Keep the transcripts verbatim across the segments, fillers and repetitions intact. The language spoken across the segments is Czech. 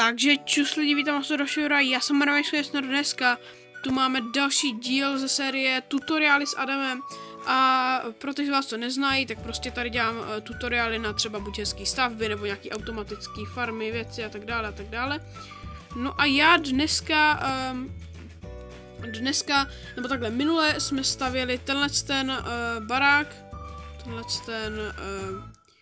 Takže čus lidi, vítám vás do dalšího videa, já jsem Marvin, dneska tu máme další díl ze série tutoriály s Adamem a pro ty z vás, co neznají, tak prostě tady dělám uh, tutoriály na třeba buď hezký stavby nebo nějaký automatický farmy, věci a tak dále a tak dále. No a já dneska, um, dneska, nebo takhle, minule jsme stavěli tenhle ten uh, barák, tenhle ten uh,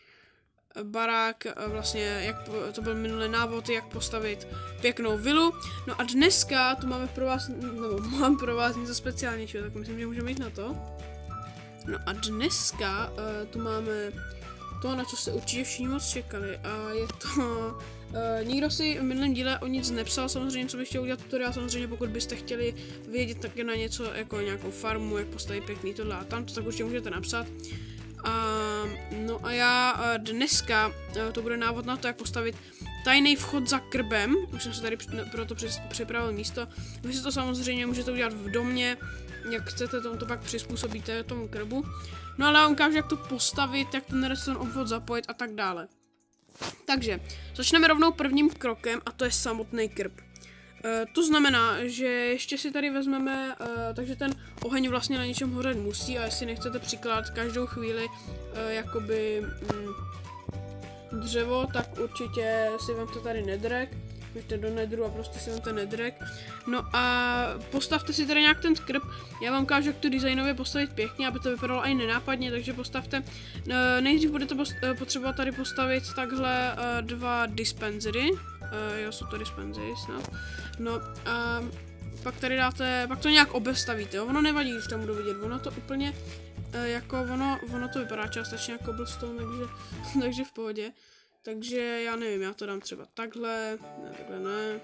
barák, vlastně, jak to byl minulý návod, jak postavit pěknou vilu. No a dneska tu máme pro vás, nebo mám pro vás něco speciálnějšího, tak myslím, že můžeme jít na to. No a dneska uh, tu máme to, na co jste určitě všichni moc čekali, a je to, uh, nikdo si v minulém díle o nic nepsal, samozřejmě, co bych chtěl udělat tutoriál, samozřejmě, pokud byste chtěli vědět taky na něco, jako nějakou farmu, jak postavit pěkný tohle a tamto, tak určitě můžete napsat. Uh, no a já uh, dneska, uh, to bude návod na to, jak postavit tajný vchod za krbem. Už jsem se tady pro to připravil místo. Vy si to samozřejmě můžete udělat v domě, jak chcete, tomu to pak přizpůsobíte tomu krbu. No ale já ukážu, jak to postavit, jak ten redstone obvod zapojit a tak dále. Takže, začneme rovnou prvním krokem a to je samotný krb. Uh, to znamená, že ještě si tady vezmeme, uh, takže ten oheň vlastně na něčem hořet musí, a jestli nechcete příklad každou chvíli uh, jakoby mm, dřevo, tak určitě si vemte tady nedrek, můžete do nedru a prostě si vemte nedrek. No a postavte si tady nějak ten krb, já vám ukážu, jak to designově postavit pěkně, aby to vypadalo i nenápadně, takže postavte, uh, nejdřív budete potřebovat tady postavit takhle uh, dva dispensery. Uh, jo, jsou to dispensery snad. No a pak tady dáte, pak to nějak obestavíte, jo? Ono nevadí, když tam budu vidět, ono to úplně, uh, jako ono, ono to vypadá částečně jako cobblestone, takže, takže v pohodě. Takže já nevím, já to dám třeba takhle, ne, takhle ne.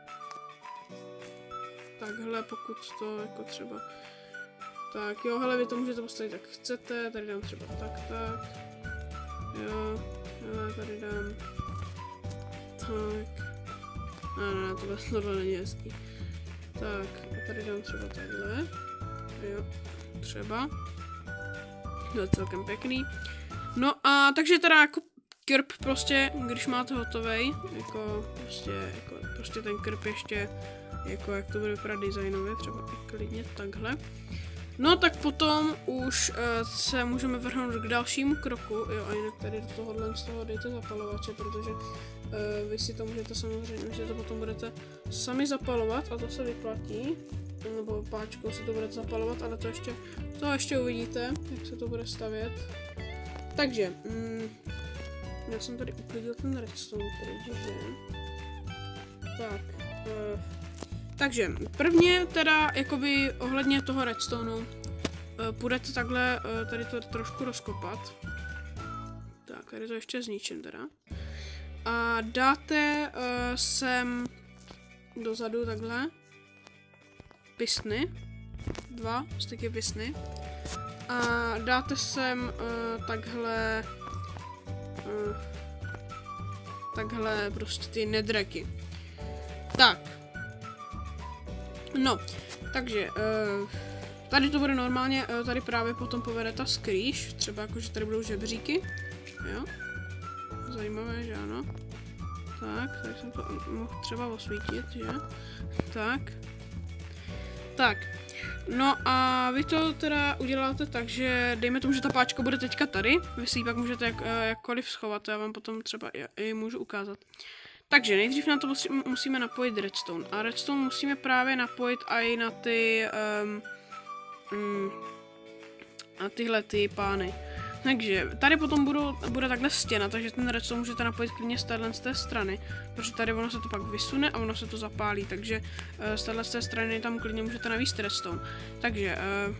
Takhle, pokud to jako třeba, tak jo, hele, vy to můžete postavit jak chcete, tady dám třeba tak, tak. Jo, hele, tady dám tak. Ne, ne, tohle, tohle není hezký. Tak, a tady dám třeba takhle. Jo, třeba. To je celkem pěkný. No a takže teda jako krb prostě, když máte hotovej, jako prostě, jako prostě ten krb ještě, jako jak to bude vypadat designově, třeba i klidně takhle. No tak potom už uh, se můžeme vrhnout k dalšímu kroku, jo, a jinak tady do tohohle z toho dejte zapalovače, protože uh, vy si to můžete samozřejmě, že to potom budete sami zapalovat a to se vyplatí, nebo páčkou si to budete zapalovat, ale to ještě, to ještě uvidíte, jak se to bude stavět. Takže, mm, já jsem tady uklidil ten redstone, takže, tak, uh, takže prvně teda jakoby ohledně toho redstoneu uh, půjdete takhle uh, tady to trošku rozkopat. Tak, tady to ještě zničím teda. A dáte uh, sem dozadu takhle pistny, dva styky pistny. A dáte sem uh, takhle uh, takhle prostě ty nedreky. Tak. No, takže uh, tady to bude normálně, uh, tady právě potom povede ta skrýš, třeba jako, že tady budou žebříky, jo, zajímavé, že ano, tak, tady jsem to mohl třeba osvítit, že, tak, tak, no a vy to teda uděláte tak, že dejme tomu, že ta páčka bude teďka tady, vy si ji pak můžete jak, uh, jakkoliv schovat, já vám potom třeba i můžu ukázat. Takže nejdřív na to musíme napojit redstone a redstone musíme právě napojit i na ty um, um, na tyhle ty pány. Takže tady potom budu, bude takhle stěna, takže ten redstone můžete napojit klidně z téhle z té strany, protože tady ono se to pak vysune a ono se to zapálí, takže uh, z téhle z té strany tam klidně můžete navíst redstone. Takže uh,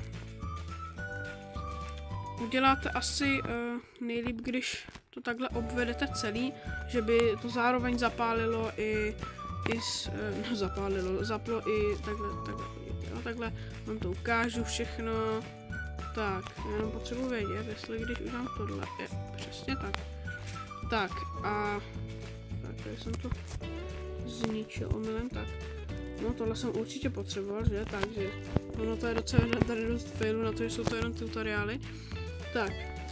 uděláte asi uh, nejlíp, když to takhle obvedete celý, že by to zároveň zapálilo i, i s, uh, no zapálilo, zaplo i takhle, takhle, jo, takhle vám to ukážu všechno. Tak, jenom potřebuji vědět, jestli když udělám tohle, je, přesně tak. Tak a, tak, tady jsem to zničil omylem, tak. No tohle jsem určitě potřeboval, že, takže ono to je docela tady dost failu na to, že jsou to jenom tutoriály. Tak,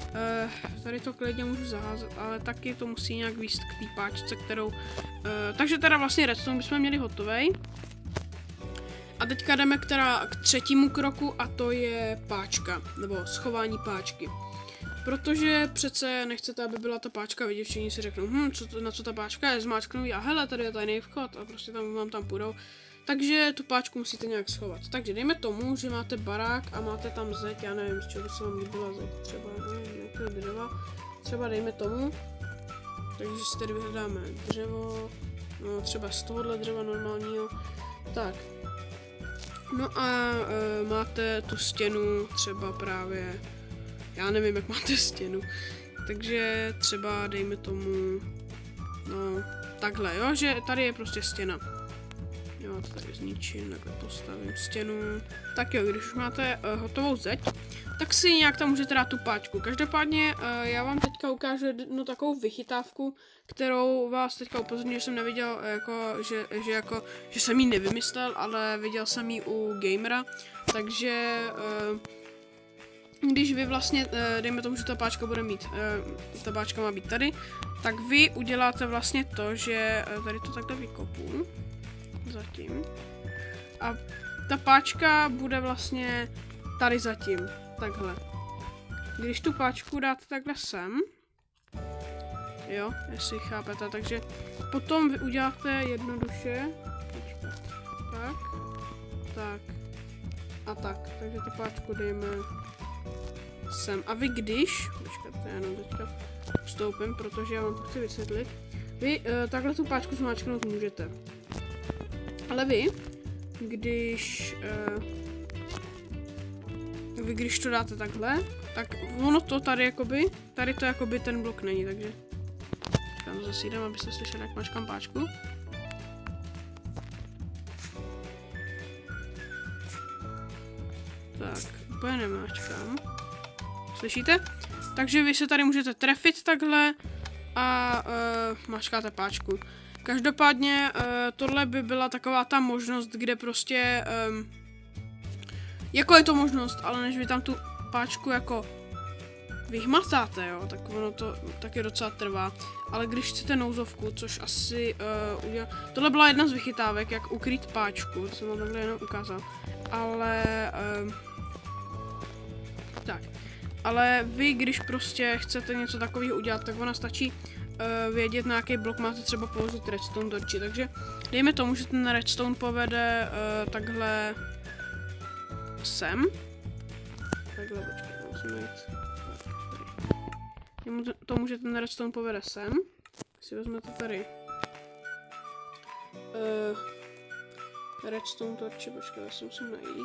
Uh, tady to klidně můžu zaházet, ale taky to musí nějak víc k té páčce, kterou... Uh, takže teda vlastně redstone bychom měli hotovej. A teďka jdeme k, teda k třetímu kroku a to je páčka, nebo schování páčky. Protože přece nechcete, aby byla ta páčka vidět, všichni si řeknou, hm, co to, na co ta páčka je, zmáčknou a hele, tady je tajný vchod a prostě tam vám tam půjdou. Takže tu páčku musíte nějak schovat. Takže dejme tomu, že máte barák a máte tam zeď, já nevím, z čeho by se vám líbila zeď, třeba, nevím, nějakého dřeva, třeba dejme tomu. Takže si tady vyhledáme dřevo, no třeba z tohohle dřeva normálního, tak. No a e, máte tu stěnu třeba právě, já nevím, jak máte stěnu, takže třeba dejme tomu, no takhle, jo, že tady je prostě stěna. Jo, to tady zničím, takhle postavím stěnu. Tak jo, když už máte uh, hotovou zeď, tak si nějak tam můžete dát tu páčku. Každopádně uh, já vám teďka ukážu jednu takovou vychytávku, kterou vás teďka upozorňuji, že jsem neviděl, jako, že, že, jako, že jsem ji nevymyslel, ale viděl jsem ji u gamera. Takže uh, když vy vlastně, uh, dejme tomu, že ta páčka bude mít, uh, ta páčka má být tady, tak vy uděláte vlastně to, že uh, tady to takhle vykopu. Zatím. A ta páčka bude vlastně tady zatím. Takhle. Když tu páčku dáte takhle sem, jo, jestli chápete, takže potom vy uděláte jednoduše, počkat, tak, tak a tak, takže tu páčku dejme sem. A vy když, počkat, já jenom teďka vstoupím, protože já vám to chci vysvětlit, vy uh, takhle tu páčku zmáčknout můžete. Ale vy, když, uh, vy když to dáte takhle, tak ono to tady jakoby, tady to jakoby ten blok není, takže tam to zase jdem, abyste slyšeli, jak mačkám páčku. Tak, úplně nemáčkám. Slyšíte? Takže vy se tady můžete trefit takhle a uh, mačkáte páčku. Každopádně uh, tohle by byla taková ta možnost, kde prostě, um, jako je to možnost, ale než vy tam tu páčku jako vyhmatáte, jo, tak ono to taky docela trvá. Ale když chcete nouzovku, což asi uh, udělá... Tohle byla jedna z vychytávek, jak ukrýt páčku, to jsem vám takhle jenom ukázal. Ale... Um, tak. Ale vy, když prostě chcete něco takového udělat, tak ona stačí uh, vědět, na jaký blok máte třeba položit redstone torči. Takže dejme tomu, že ten redstone povede uh, takhle sem. Takhle, počkej, musím najít. Dejme tomu, že ten redstone povede sem. Si vezmete tady uh, redstone torči, počkej, já si musím najít.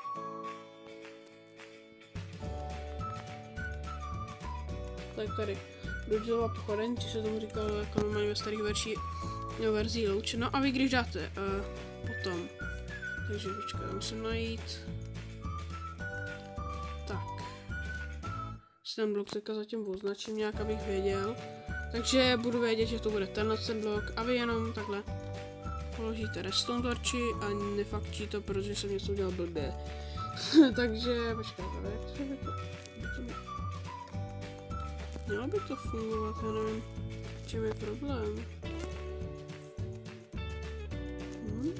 Tak tady Bridgeová pochodeň, či se tomu říkalo jako normálně ve starých verzí, verzí louče. No a vy když dáte uh, potom, takže počkej, musím najít, tak, si ten blok teďka zatím označím nějak, abych věděl, takže budu vědět, že to bude tenhle ten blok a vy jenom takhle položíte redstone torči a nefakčí to, protože jsem něco udělal blbě. Takže počkej, tady, třeba to, to mělo by to fungovat, já nevím, v čem je problém. Hm?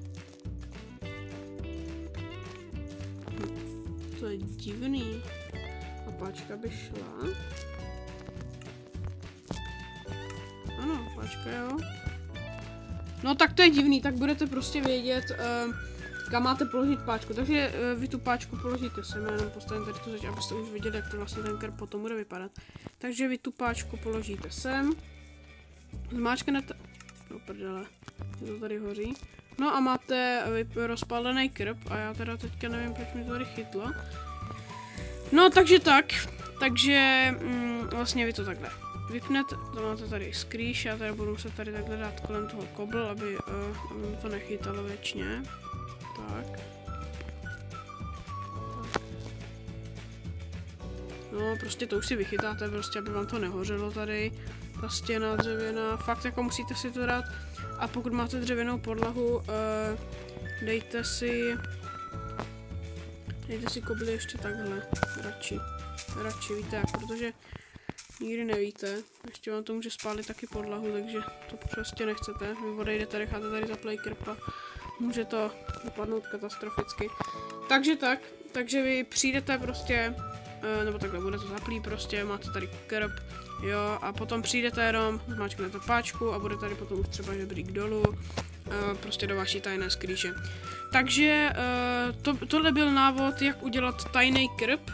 Hm. To je divný. A páčka by šla. Ano, páčka jo. No tak to je divný, tak budete prostě vědět, uh, kam máte položit páčku. Takže uh, vy tu páčku položíte sem, jenom postavím tady tu zeď, abyste už viděli, jak to vlastně ten krb potom bude vypadat. Takže vy tu páčku položíte sem, zmáčknete, no prdele, to tady hoří, no a máte rozpálený krb a já teda teďka nevím, proč mi to tady chytlo. No takže tak, takže mm, vlastně vy to takhle vypnete, to máte tady skrýš, já tady budu muset tady takhle dát kolem toho kobl, aby, uh, aby mi to nechytalo věčně, tak. No, prostě to už si vychytáte, prostě, aby vám to nehořelo tady, ta stěna dřevěná, fakt jako musíte si to dát. A pokud máte dřevěnou podlahu, uh, dejte si, dejte si kobly ještě takhle, radši. radši, víte jak, protože nikdy nevíte, ještě vám to může spálit taky podlahu, takže to prostě nechcete, vy odejdete, necháte tady zaplej krpa, může to dopadnout katastroficky. Takže tak, takže vy přijdete prostě, nebo takhle bude to zaplý prostě, máte tady krp, jo, a potom přijdete jenom, zmáčknete páčku a bude tady potom už třeba žebřík dolů, prostě do vaší tajné skrýše. Takže to, tohle byl návod, jak udělat tajný krp.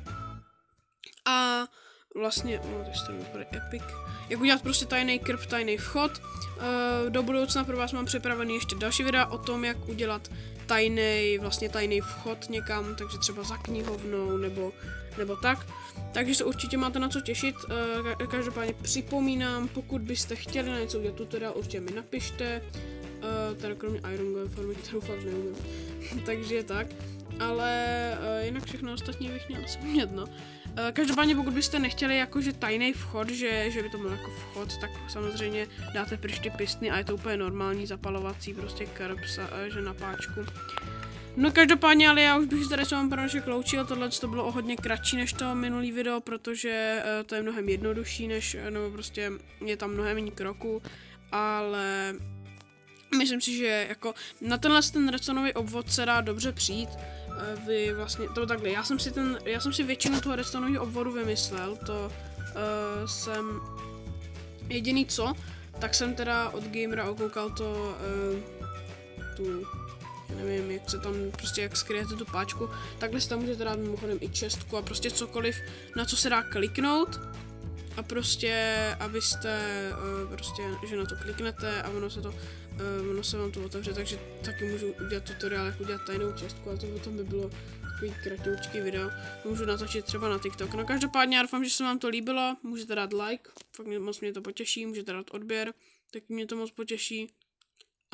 A vlastně, no to je úplně epic, jak udělat prostě tajný krp, tajný vchod. Do budoucna pro vás mám připravený ještě další videa o tom, jak udělat tajný, vlastně tajný vchod někam, takže třeba za knihovnou nebo, nebo tak. Takže se určitě máte na co těšit. Každopádně připomínám, pokud byste chtěli na něco udělat tutoriál, určitě mi napište. Teda kromě Iron Golem farmy, kterou fakt neumím. Takže tak. Ale jinak všechno ostatní bych měl asi umět, no. Každopádně pokud byste nechtěli jakože tajný vchod, že, že by to byl jako vchod, tak samozřejmě dáte pryč ty pistny a je to úplně normální zapalovací prostě krp, že na páčku. No každopádně, ale já už bych tady s vámi pro naše loučil, tohle to bylo o hodně kratší než to minulý video, protože to je mnohem jednodušší, než, nebo prostě je tam mnohem méně kroků, ale myslím si, že jako na tenhle ten redstoneový obvod se dá dobře přijít. Vy vlastně, to takhle, já jsem si ten, já jsem si většinu toho redstoneového obvodu vymyslel, to uh, jsem jediný co, tak jsem teda od gamera okoukal to, uh, tu, nevím, jak se tam, prostě jak skryjete tu páčku, takhle si tam můžete dát mimochodem i čestku a prostě cokoliv, na co se dá kliknout. A prostě, abyste, uh, prostě, že na to kliknete a ono se to, uh, ono se vám to otevře, takže taky můžu udělat tutoriál, jak udělat tajnou čestku, ale to potom by bylo takový kratoučký video, můžu natočit třeba na TikTok. No každopádně já doufám, že se vám to líbilo, můžete dát like, fakt mě, moc mě to potěší, můžete dát odběr, tak mě to moc potěší. A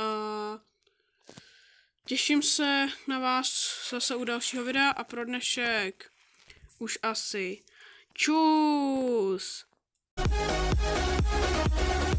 těším se na vás zase u dalšího videa a pro dnešek už asi čus!